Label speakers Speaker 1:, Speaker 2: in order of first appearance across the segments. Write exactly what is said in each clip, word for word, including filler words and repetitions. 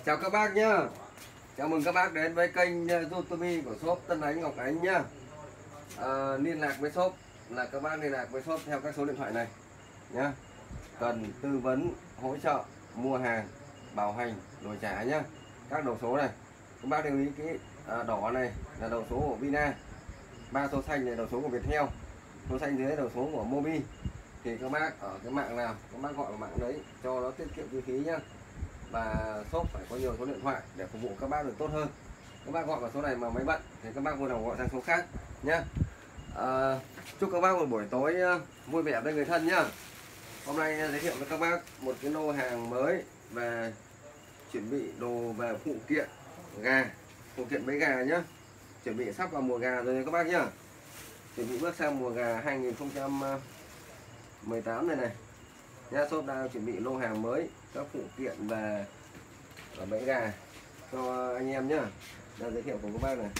Speaker 1: Chào các bác nhá. Chào mừng các bác đến với kênh YouTube của shop Tân Ánh Ngọc Ánh nhá. À, liên lạc với shop là các bác liên lạc với shop theo các số điện thoại này nhá. Cần tư vấn hỗ trợ mua hàng, bảo hành, đổi trả nhá. Các đầu số này các bác lưu ý kỹ. À, đỏ này là đầu số của Vina, ba số xanh này đầu số của Viettel, số xanh dưới đầu số của Mobi. Thì các bác ở cái mạng nào các bác gọi vào mạng đấy cho nó tiết kiệm chi phí nhá. Và shop phải có nhiều số điện thoại để phục vụ các bác được tốt hơn. Các bác gọi vào số này mà máy bận thì các bác vui lòng gọi sang số khác nhé. À, chúc các bác một buổi tối vui vẻ với người thân nhá. Hôm nay giới thiệu với các bác một cái lô hàng mới về chuẩn bị đồ về phụ kiện gà, phụ kiện bẫy gà nhá. Chuẩn bị sắp vào mùa gà rồi các bác nhá. Chuẩn bị bước sang mùa gà hai nghìn không trăm mười tám này này. Nha, shop đang chuẩn bị lô hàng mới các phụ kiện về bẫy gà cho anh em nhá. Đang giới thiệu của các bác này.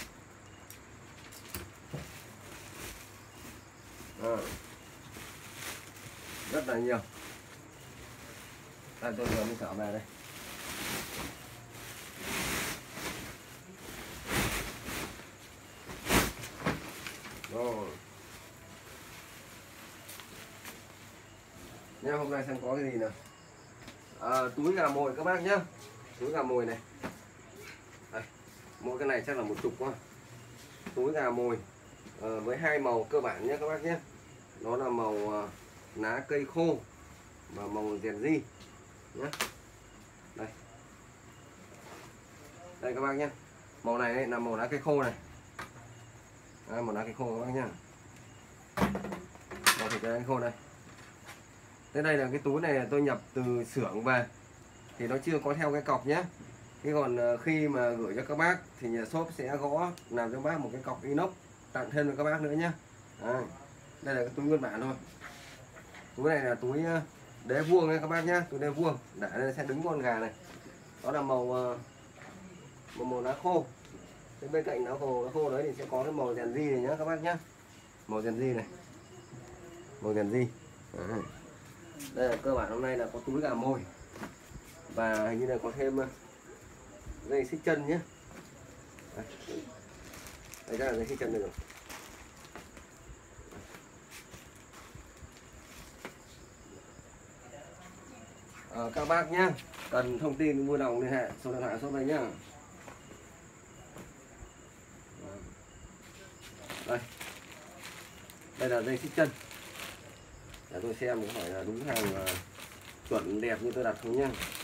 Speaker 1: À, rất là nhiều. Đây tôi vừa mới trở về đây. Rồi. Nha, hôm nay xem có cái gì nào. À, túi gà mồi các bác nhá. Túi gà mồi này. Đây, mỗi cái này chắc là một chục quá. Túi gà mồi à, với hai màu cơ bản nhé các bác nhé. Đó là màu à, lá cây khô và màu rèn di nhé. Đây. Đây các bác nhé. Màu này ấy, là màu lá cây khô này. Đây, màu lá cây khô các bác nhá. Màu thịt lá cây khô này. Thế đây là cái túi này tôi nhập từ xưởng về thì nó chưa có theo cái cọc nhé. Thế còn khi mà gửi cho các bác thì nhà shop sẽ gõ làm cho bác một cái cọc inox tặng thêm cho các bác nữa nhé. Đây, đây là cái túi nguyên bản thôi. Túi này là túi đế vuông nha các bác nhé, túi đế vuông để đây sẽ đứng con gà này. Đó là màu màu, màu lá khô. Thế bên cạnh lá khô lá khô đấy thì sẽ có cái màu rèn di này nhé các bác nhé. Màu rèn di này, màu rèn di. Đấy. Đây là cơ bản hôm nay là có túi gà mồi và hình như là có thêm dây xích chân nhé. Đây, đây ra là dây xích chân này rồi. À, các bác nhé, cần thông tin vui lòng liên hệ số điện thoại số này nhá. Đây, đây là dây xích chân. Để tôi xem có phải là đúng hàng uh, chuẩn đẹp như tôi đặt không nhá.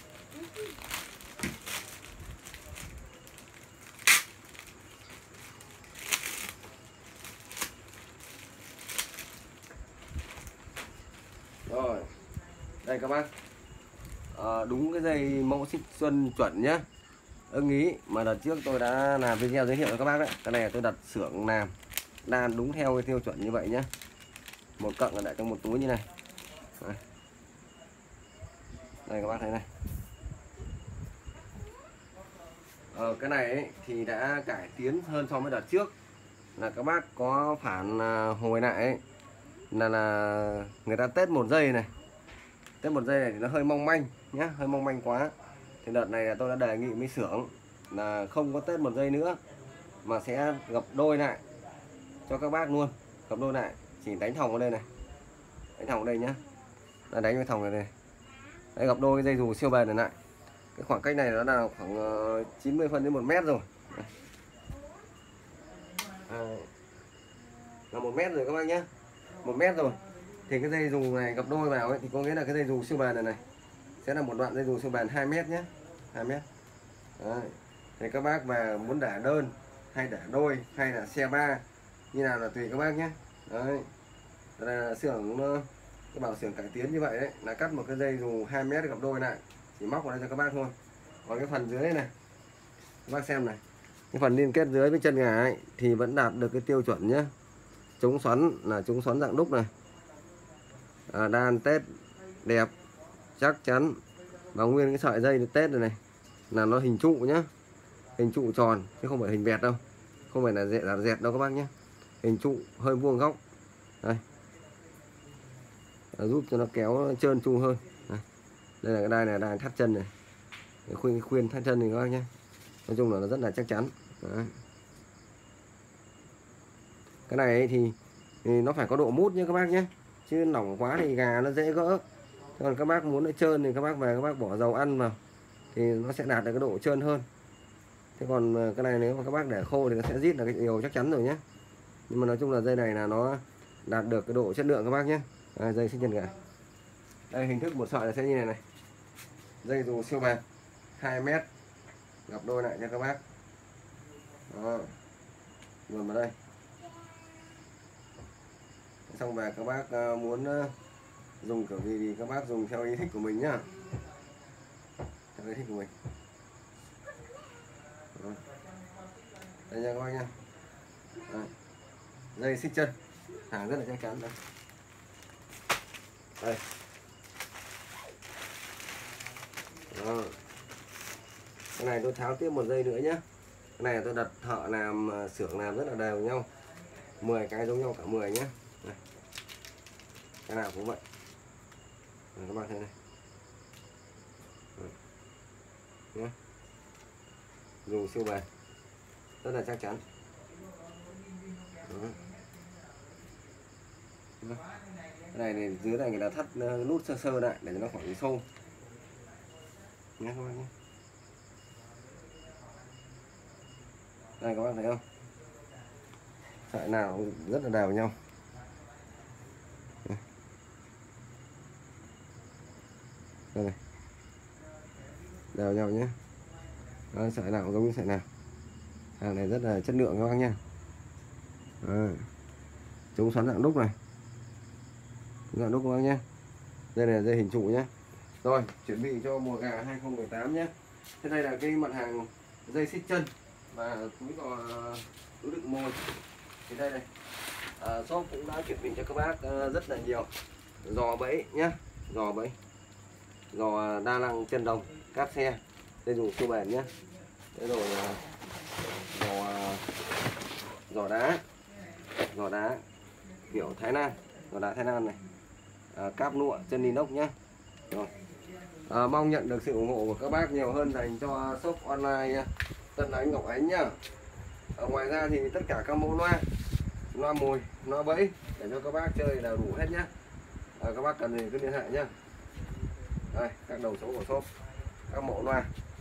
Speaker 1: Rồi, đây các bác, à, đúng cái dây mẫu xích xuân chuẩn nhá, ưng ý mà đợt trước tôi đã làm video giới thiệu cho các bác đấy. Cái này tôi đặt xưởng làm đan đúng theo cái tiêu chuẩn như vậy nhá. Một cận là để trong một túi như này. Đây, đây các bác thấy này. Ờ, cái này ấy, thì đã cải tiến hơn so với đợt trước. Là các bác có phản hồi lại ấy, là là người ta test một giây này. Test một giây này thì nó hơi mong manh nhá, hơi mong manh quá. Thì đợt này là tôi đã đề nghị với xưởng là không có test một giây nữa mà sẽ gập đôi lại cho các bác luôn. Gập đôi lại, chỉ đánh thòng ở đây này. Đánh thòng ở đây nhá. Đã đánh với thòng này này. Đấy, gập đôi cái dây dù siêu bền này lại. Cái khoảng cách này nó là khoảng chín mươi phân đến một mét rồi. À, là một mét rồi các bác nhé. Một mét rồi. Thì cái dây dù này gập đôi vào ấy, thì có nghĩa là cái dây dù siêu bền này này sẽ là một đoạn dây dù siêu bền hai mét nhé. hai mét. Đấy. Thì các bác mà muốn đả đơn hay đả đôi hay là xe ba như nào là tùy các bác nhé. Đấy. Đây là xưởng cái bảo xưởng cải tiến như vậy đấy, là cắt một cái dây dù hai mét gập đôi lại, chỉ móc vào đây cho các bác thôi. Còn cái phần dưới này, này các bác xem này, cái phần liên kết dưới với chân gà ấy thì vẫn đạt được cái tiêu chuẩn nhé. Chống xoắn là chống xoắn dạng đúc này, à, đan tết đẹp chắc chắn, và nguyên cái sợi dây tết này này là nó hình trụ nhá, hình trụ tròn chứ không phải hình vẹt đâu, không phải là dẹt là dẹt đâu các bác nhé, hình trụ hơi vuông góc đây, giúp cho nó kéo trơn tru hơn. Đây là cái đai này, đai thắt chân này, Cái khuyên khuyên thân chân thì các bác nhé, nói chung là nó rất là chắc chắn. Đấy. Cái này ấy thì, thì nó phải có độ mút nha các bác nhé, chứ lỏng quá thì gà nó dễ gỡ. Còn các bác muốn nó trơn thì các bác về các bác bỏ dầu ăn vào thì nó sẽ đạt được cái độ trơn hơn. Thế còn cái này nếu mà các bác để khô thì nó sẽ rít là cái điều chắc chắn rồi nhé. Nhưng mà nói chung là dây này là nó đạt được cái độ chất lượng các bác nhé. À, dây xích chân gà. Đây hình thức một sợi là sẽ như này này. Dây dù siêu bền hai mét, gặp đôi lại cho các bác. Đó. Luồn vào đây. Xong về các bác muốn dùng kiểu gì thì các bác dùng theo ý thích của mình nhá. Theo ý thích của mình. Đó. Đây nha các bác nha. Đó. Dây xích chân hàng rất là chắc chắn đây. Đây. Đó. Cái này tôi tháo tiếp một dây nữa nhé. Cái này tôi đặt thợ làm xưởng làm rất là đều nhau, mười cái giống nhau cả mười nhé. Đây. Cái nào cũng vậy. Đây, các bạn thấy này. Nhé. Dùng siêu bền, rất là chắc chắn. Đó. Đó. Cái này này dưới này người ta thắt nút sơ sơ lại để cho nó khỏi bị xô. Nhé các bạn nhé. Đây các bạn thấy không? Sợi nào rất là đều nhau. Đây này. Đều nhau nhé. Đó, sợi nào cũng giống như sợi nào. Hàng này rất là chất lượng các bác nhé. Chống xoắn dạng đúc này. Dạng đúc các bác nhé. Đây là dây hình trụ nhé. Rồi, chuẩn bị cho mùa gà hai không một tám nhé. Thế đây là cái mặt hàng dây xích chân và túi gò, túi đựng mồi. Thì đây này, à, shop cũng đã chuẩn bị cho các bác uh, rất là nhiều giò bẫy nhé, giò bẫy, giò đa năng chân đồng, cáp xe, dây dùng siêu bền nhé. Thế rồi uh, giò giò đá, giò đá kiểu Thái Lan, giò đá Thái Lan này, à, cáp nụa chân inox nhé. Rồi. À, mong nhận được sự ủng hộ của các bác nhiều hơn dành cho shop online Tân Ánh Ngọc Ánh nhá. À, ngoài ra thì tất cả các mẫu loa, loa mồi, loa bẫy để cho các bác chơi đều đủ hết nhá. À, các bác cần gì cứ liên hệ nhá. Đây, các đầu số của shop, các mẫu loa.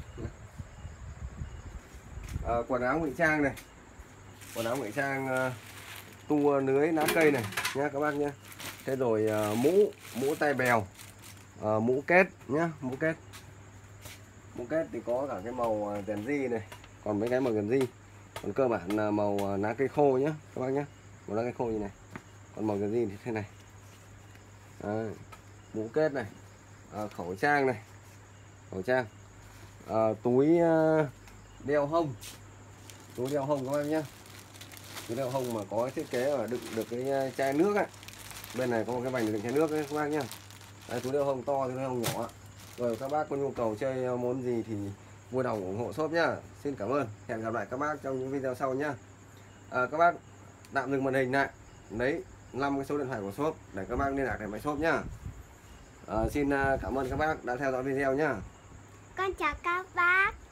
Speaker 1: À, quần áo ngụy trang này, quần áo ngụy trang uh, tu lưới lá cây này nhá các bác nhá. Thế rồi uh, mũ, mũ tay bèo, uh, mũ kết nhá, mũ kết. Mũ kết thì có cả cái màu đèn di này, còn mấy cái màu đèn di. Còn cơ bản là màu lá cây khô nhá các bác nhé, màu lá cây khô như này. Còn màu đèn di thì thế này. Đấy, mũ kết này, à, khẩu trang này, khẩu trang, à, túi uh, đeo hông, túi đeo hông các bác nhé. Túi đeo hông mà có thiết kế ở đựng được cái chai nước ấy. Bên này có một cái vành đựng chai nước đấy các bác nhé. Đấy, túi đeo hông to, túi đeo hông nhỏ. Rồi các bác có nhu cầu chơi món gì thì vui lòng ủng hộ shop nhá. Xin cảm ơn. Hẹn gặp lại các bác trong những video sau nhá. À, các bác tạm dừng màn hình lại, lấy năm cái số điện thoại của shop để các bác liên lạc để máy shop nhá. À, xin cảm ơn các bác đã theo dõi video nhá.
Speaker 2: Con chào các bác.